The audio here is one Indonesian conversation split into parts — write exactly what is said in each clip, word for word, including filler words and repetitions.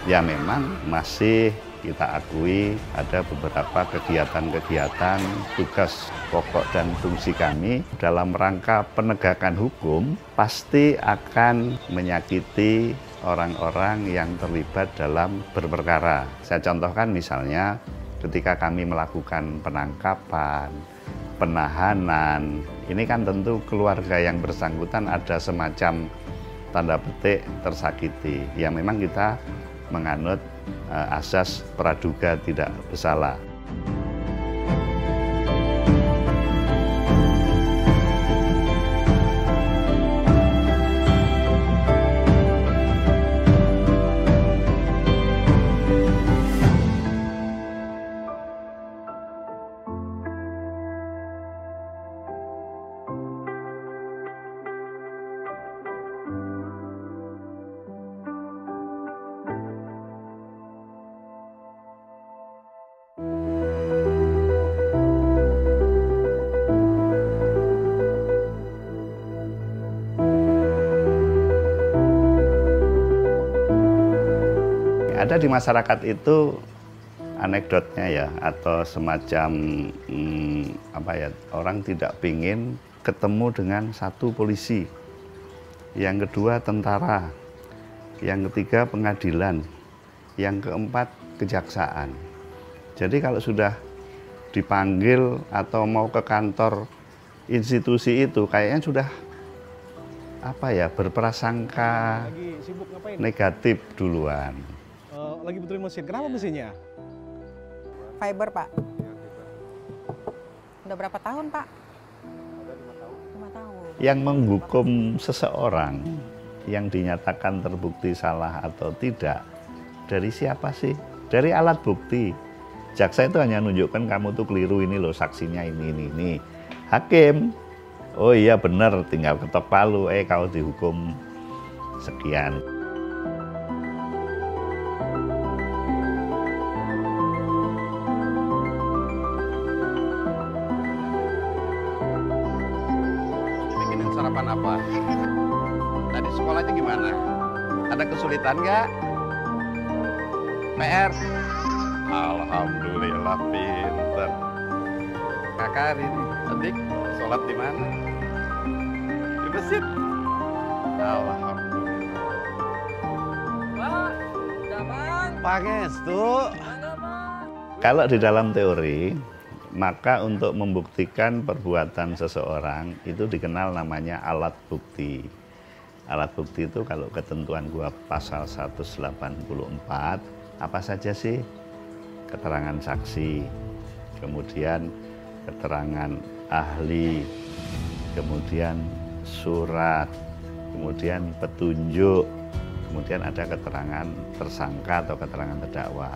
Ya memang masih kita akui ada beberapa kegiatan-kegiatan tugas pokok dan fungsi kami dalam rangka penegakan hukum pasti akan menyakiti orang-orang yang terlibat dalam berperkara. Saya contohkan misalnya ketika kami melakukan penangkapan, penahanan, ini kan tentu keluarga yang bersangkutan ada semacam tanda petik tersakiti. Ya memang kita menganut uh, asas praduga tidak bersalah. Ada di masyarakat itu anekdotnya ya, atau semacam hmm, apa ya, orang tidak ingin ketemu dengan satu polisi, yang kedua tentara, yang ketiga pengadilan, yang keempat kejaksaan. Jadi kalau sudah dipanggil atau mau ke kantor institusi itu kayaknya sudah apa ya, berprasangka negatif duluan. Lagi betulin mesin. Kenapa mesinnya? Fiber, Pak. Udah berapa tahun, Pak? lima tahun. Yang menghukum seseorang yang dinyatakan terbukti salah atau tidak, dari siapa sih? Dari alat bukti. Jaksa itu hanya nunjukkan kamu tuh keliru, ini loh saksinya ini, ini, ini. Hakim, oh iya benar, tinggal ketok palu, eh kau dihukum sekian. Sarapan apa? Tadi sekolahnya gimana? Ada kesulitan nggak? P R? Alhamdulillah pinter. Kakak ini, adik, sholat di mana? Di masjid. Alhamdulillah. Pak, udah bang. Pangestu. Kalau di dalam teori, maka untuk membuktikan perbuatan seseorang itu dikenal namanya alat bukti. Alat bukti itu kalau ketentuan gua pasal seratus delapan puluh empat, apa saja sih? Keterangan saksi, kemudian keterangan ahli, kemudian surat, kemudian petunjuk, kemudian ada keterangan tersangka atau keterangan terdakwa.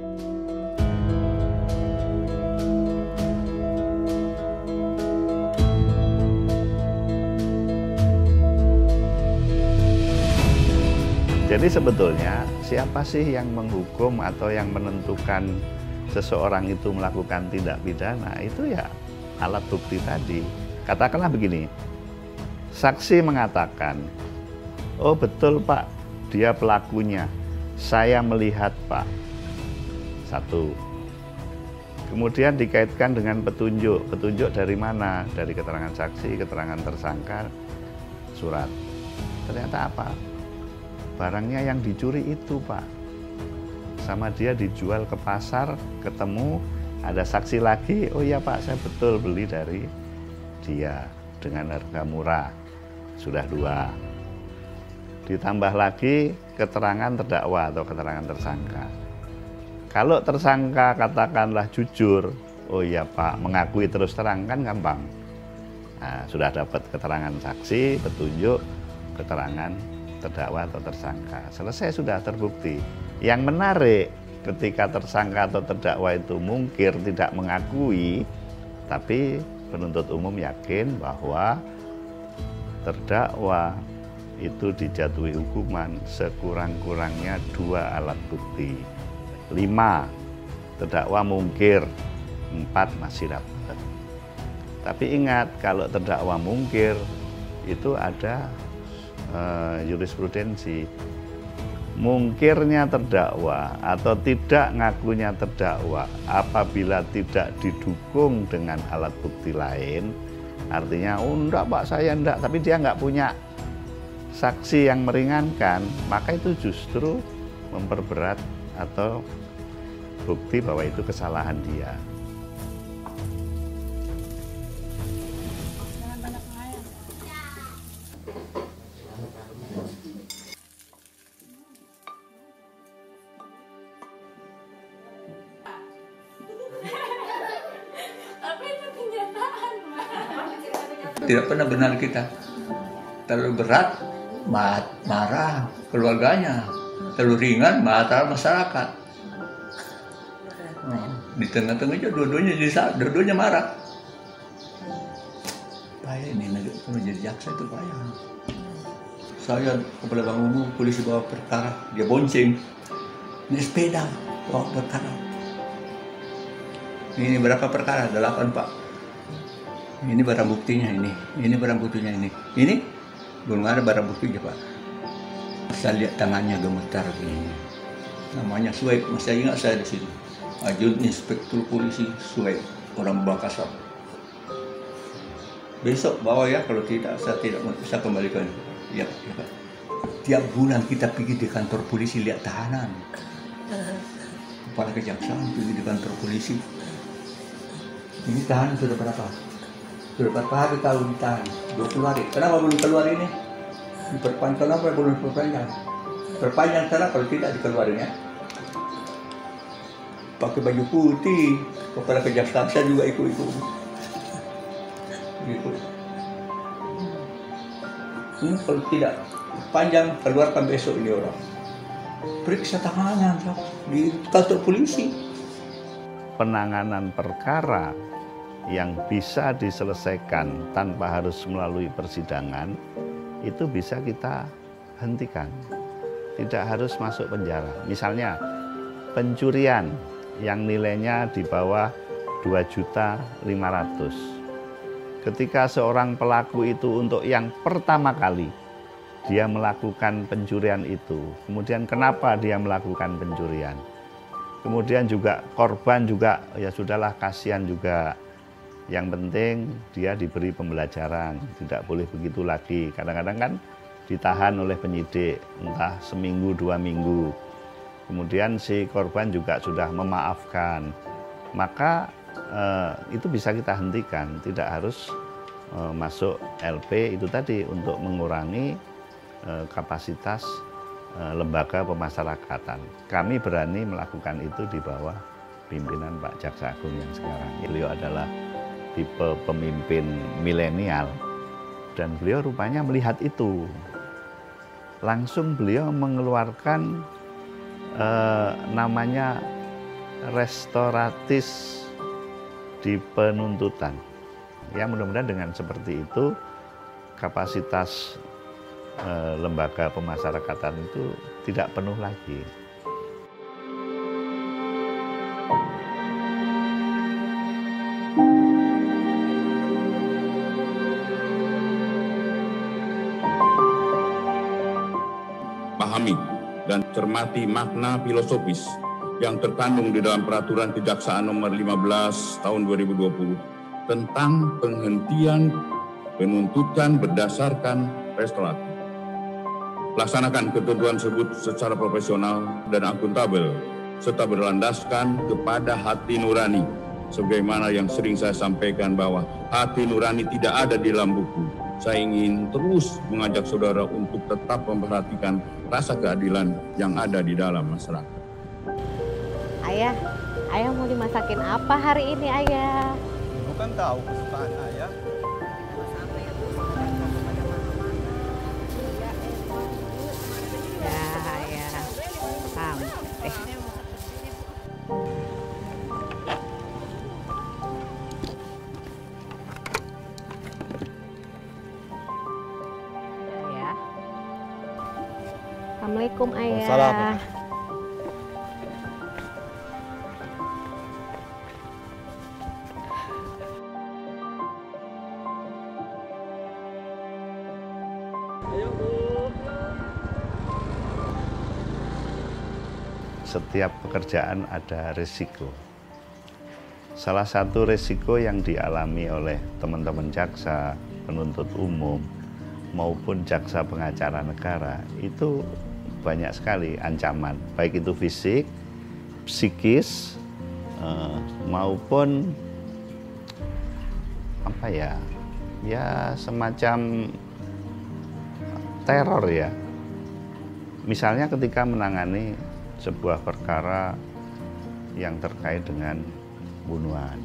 Jadi sebetulnya siapa sih yang menghukum atau yang menentukan seseorang itu melakukan tindak pidana? Itu ya alat bukti tadi. Katakanlah begini, saksi mengatakan, oh betul Pak, dia pelakunya, saya melihat Pak. Satu. Kemudian dikaitkan dengan petunjuk. Petunjuk dari mana? Dari keterangan saksi, keterangan tersangka, surat. Ternyata apa? Barangnya yang dicuri itu Pak, sama dia dijual ke pasar, ketemu, ada saksi lagi, oh iya Pak saya betul beli dari dia dengan harga murah, sudah dua. Ditambah lagi keterangan terdakwa atau keterangan tersangka. Kalau tersangka katakanlah jujur, oh iya Pak mengakui terus terang, kan gampang. Nah, sudah dapat keterangan saksi, petunjuk, keterangan terdakwa atau tersangka. Selesai, sudah terbukti. Yang menarik ketika tersangka atau terdakwa itu mungkir, tidak mengakui, tapi penuntut umum yakin bahwa terdakwa itu dijatuhi hukuman sekurang-kurangnya dua alat bukti. Lima, terdakwa mungkir, empat masih dapat. Tapi ingat, kalau terdakwa mungkir itu ada Uh, jurisprudensi mungkirnya terdakwa atau tidak ngakunya terdakwa apabila tidak didukung dengan alat bukti lain, artinya, oh enggak Pak, saya enggak, tapi dia enggak punya saksi yang meringankan, maka itu justru memperberat atau bukti bahwa itu kesalahan dia. Tidak pernah benar kita. Terlalu berat, marah keluarganya. Terlalu ringan, marah masyarakat. Di tengah-tengahnya dua-duanya jadi dua-duanya marah. Payah ini, kalau jadi jaksa itu payah. Saya kepala Bang Ungu, polisi bawa perkara, dia bonceng. Ini sepeda, bawa perkara. Ini berapa perkara? Delapan Pak. Ini barang buktinya ini, ini barang buktinya ini. Ini belum ada barang buktinya Pak. Saya lihat tangannya gemetar begini. Namanya Suhaib, masih ingat saya di sini. Ajun Inspektur Polisi Suhaib, orang Makassar. Besok bawa ya, kalau tidak saya tidak bisa kembalikan. Ya, ya Pak. Tiap bulan kita pergi di kantor polisi lihat tahanan. Kepala kejaksaan pergi di kantor polisi. Ini tahanan sudah berapa? Sudah berapa hari kalau ditahan? dua puluh hari. Kenapa belum keluar ini? Diperpanjang, kenapa belum diperpanjang? Perpanjang sana, kalau tidak dikeluarin ya. Pakai baju putih, kepala kejaksaan saya juga ikut-ikut. Ikut. Ini kalau tidak panjang, keluarkan besok ini orang. Periksa tahanan di kantor polisi. Penanganan perkara yang bisa diselesaikan tanpa harus melalui persidangan, itu bisa kita hentikan. Tidak harus masuk penjara. Misalnya pencurian yang nilainya di bawah dua juta lima ratus ribu. Ketika seorang pelaku itu untuk yang pertama kali dia melakukan pencurian itu, kemudian kenapa dia melakukan pencurian? Kemudian juga korban juga, ya sudahlah kasihan juga. Yang penting dia diberi pembelajaran, tidak boleh begitu lagi. Kadang-kadang kan ditahan oleh penyidik, entah seminggu, dua minggu. Kemudian si korban juga sudah memaafkan. Maka eh, itu bisa kita hentikan, tidak harus eh, masuk L P itu tadi untuk mengurangi eh, kapasitas eh, lembaga pemasyarakatan. Kami berani melakukan itu di bawah pimpinan Pak Jaksa Agung yang sekarang. Beliau adalah tipe pemimpin milenial dan beliau rupanya melihat itu. Langsung beliau mengeluarkan eh, namanya restoratis di penuntutan. Ya mudah-mudahan dengan seperti itu kapasitas eh, lembaga pemasyarakatan itu tidak penuh lagi. Pahami dan cermati makna filosofis yang terkandung di dalam Peraturan Kejaksaan Nomor lima belas Tahun dua ribu dua puluh tentang penghentian penuntutan berdasarkan restoratif. Laksanakan ketentuan tersebut secara profesional dan akuntabel serta berlandaskan kepada hati nurani, sebagaimana yang sering saya sampaikan bahwa hati nurani tidak ada di dalam buku. Saya ingin terus mengajak saudara untuk tetap memperhatikan rasa keadilan yang ada di dalam masyarakat. Ayah, ayah mau dimasakin apa hari ini, ayah? Bukan tahu kesukaan ayah. Ya, ayah. Sampai. Ayah. Assalamualaikum, ayah. Waalaikumsalam. setiap pekerjaan ada risiko. Salah satu risiko yang dialami oleh teman-teman jaksa, penuntut umum, maupun jaksa pengacara negara itu banyak sekali ancaman, baik itu fisik, psikis, eh, maupun apa ya, ya semacam teror ya. Misalnya ketika menangani sebuah perkara yang terkait dengan pembunuhan,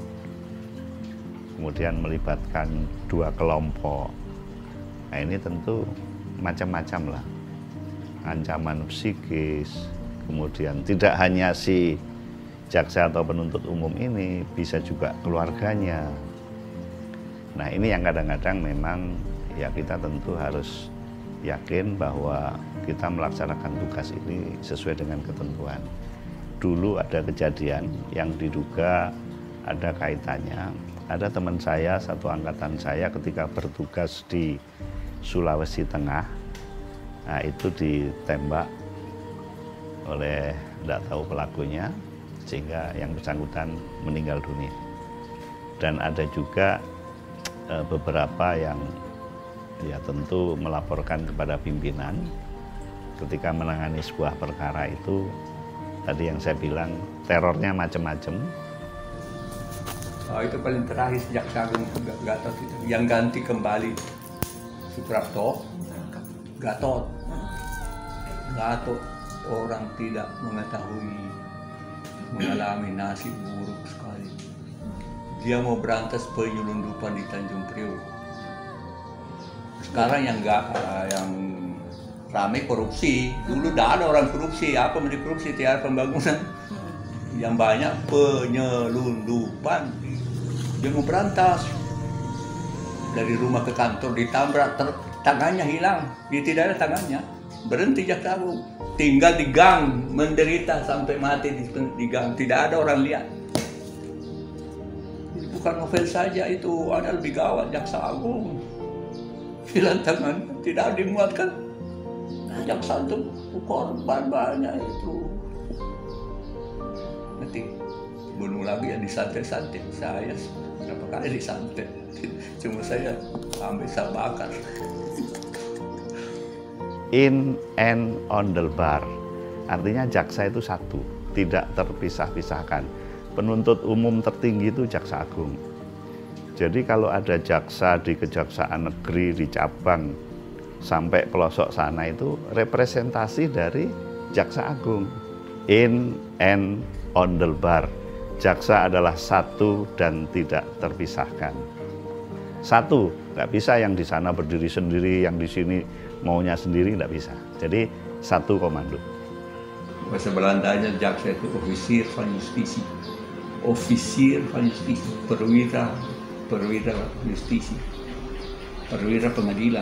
kemudian melibatkan dua kelompok, nah ini tentu macam-macam lah, ancaman psikis, kemudian tidak hanya si jaksa atau penuntut umum ini, bisa juga keluarganya. Nah ini yang kadang-kadang memang ya kita tentu harus yakin bahwa kita melaksanakan tugas ini sesuai dengan ketentuan. Dulu ada kejadian yang diduga ada kaitannya. Ada teman saya, satu angkatan saya ketika bertugas di Sulawesi Tengah, nah itu ditembak oleh tidak tahu pelakunya, sehingga yang bersangkutan meninggal dunia. Dan ada juga e, beberapa yang ya tentu melaporkan kepada pimpinan ketika menangani sebuah perkara itu. Tadi yang saya bilang terornya macam-macam. Oh, itu paling terakhir sejak Agung Gatot itu. Yang ganti kembali Suprapto, Gatot. Gatot orang tidak mengetahui, mengalami nasib buruk sekali. Dia mau berantas penyelundupan di Tanjung Priok. Sekarang yang enggak, yang ramai korupsi. Dulu tidak ada orang korupsi. Apa menjadi korupsi? Tiada pembangunan. Yang banyak penyelundupan. Dia mau berantas. Dari rumah ke kantor ditabrak, tangannya hilang. Dia tidak ada tangannya. Berhenti Jaksa Agung. Tinggal di gang, menderita sampai mati di, di gang. Tidak ada orang lihat. Bukan novel saja itu, ada lebih gawat Jaksa Agung. Hilang tangan, tidak dimuatkan. Jaksa itu korban banyak itu. Nanti bunuh lagi yang disantet-santet. Saya berapa kali disantet. Cuma saya ambil saya bakar. In and on the bar, artinya jaksa itu satu, tidak terpisah-pisahkan. Penuntut umum tertinggi itu Jaksa Agung. Jadi kalau ada jaksa di Kejaksaan Negeri, di cabang, sampai pelosok sana itu representasi dari Jaksa Agung. In and on the bar, jaksa adalah satu dan tidak terpisahkan. Satu, nggak bisa yang di sana berdiri sendiri, yang di sini maunya sendiri, nggak bisa. Jadi satu komando. Bahasa Belandanya jaksa itu ofisier van justisi, ofisier van justisi, perwira, perwira justisi, perwira pengadilan.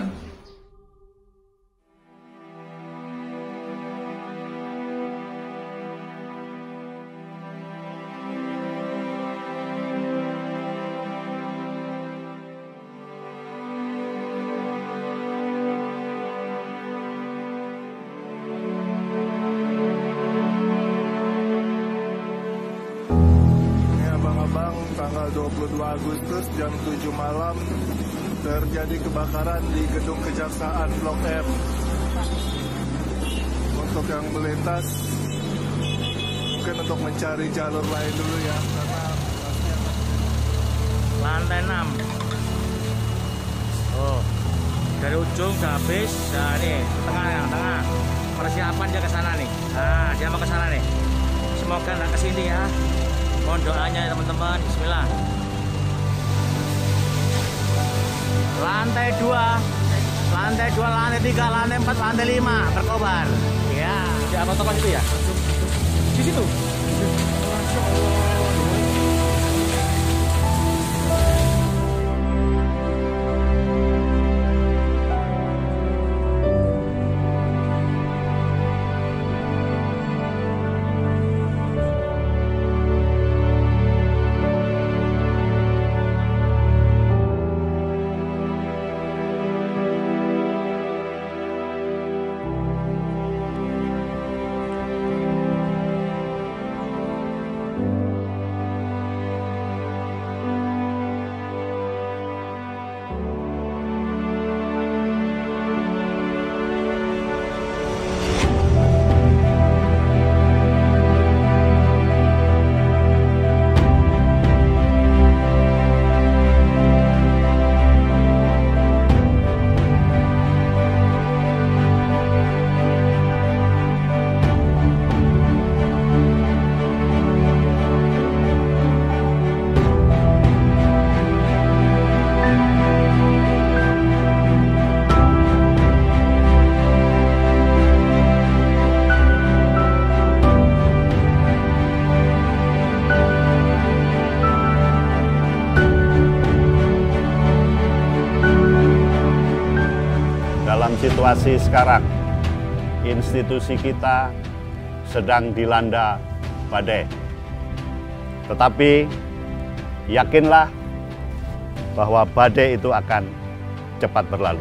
Tanggal dua puluh dua Agustus jam tujuh malam terjadi kebakaran di gedung Kejaksaan Blok M. Untuk yang melintas mungkin untuk mencari jalur lain dulu ya, karena lantai enam. Oh, dari ujung udah habis. Nah nih, tengah yang tengah. Persiapan dia ke sana nih. Nah, dia mau ke sana nih. Semoga nggak ke sini ya. Mohon doanya ya teman-teman. Bismillah. Lantai dua, lantai dua, lantai tiga, lantai empat, lantai lima berkobar. Ya, di apa tempat itu ya? Di situ. situasi sekarang, institusi kita sedang dilanda badai. Tetapi yakinlah bahwa badai itu akan cepat berlalu.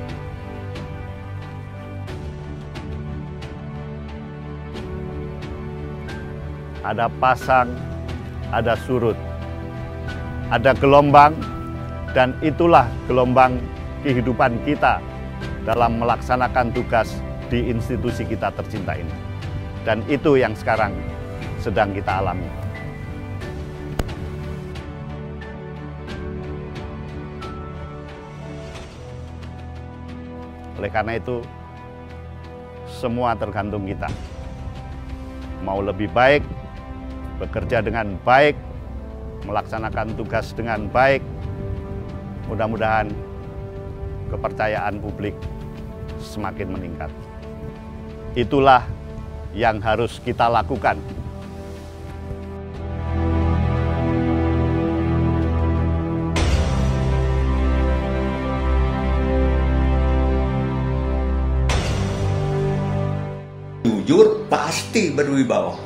Ada pasang, ada surut, ada gelombang, dan itulah gelombang kehidupan kita dalam melaksanakan tugas di institusi kita tercinta ini. Dan itu yang sekarang sedang kita alami. Oleh karena itu, semua tergantung kita. Mau lebih baik, bekerja dengan baik, melaksanakan tugas dengan baik, mudah-mudahan kepercayaan publik semakin meningkat. Itulah yang harus kita lakukan. Jujur pasti berwibawa.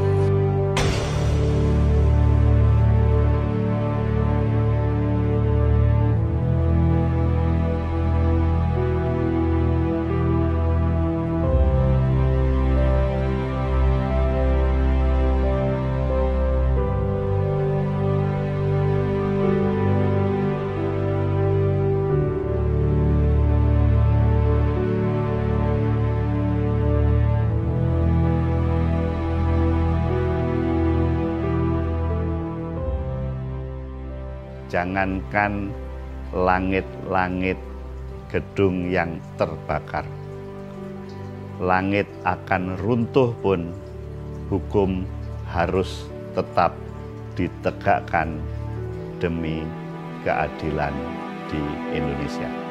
Jangankan langit-langit gedung yang terbakar, langit akan runtuh pun hukum harus tetap ditegakkan demi keadilan di Indonesia.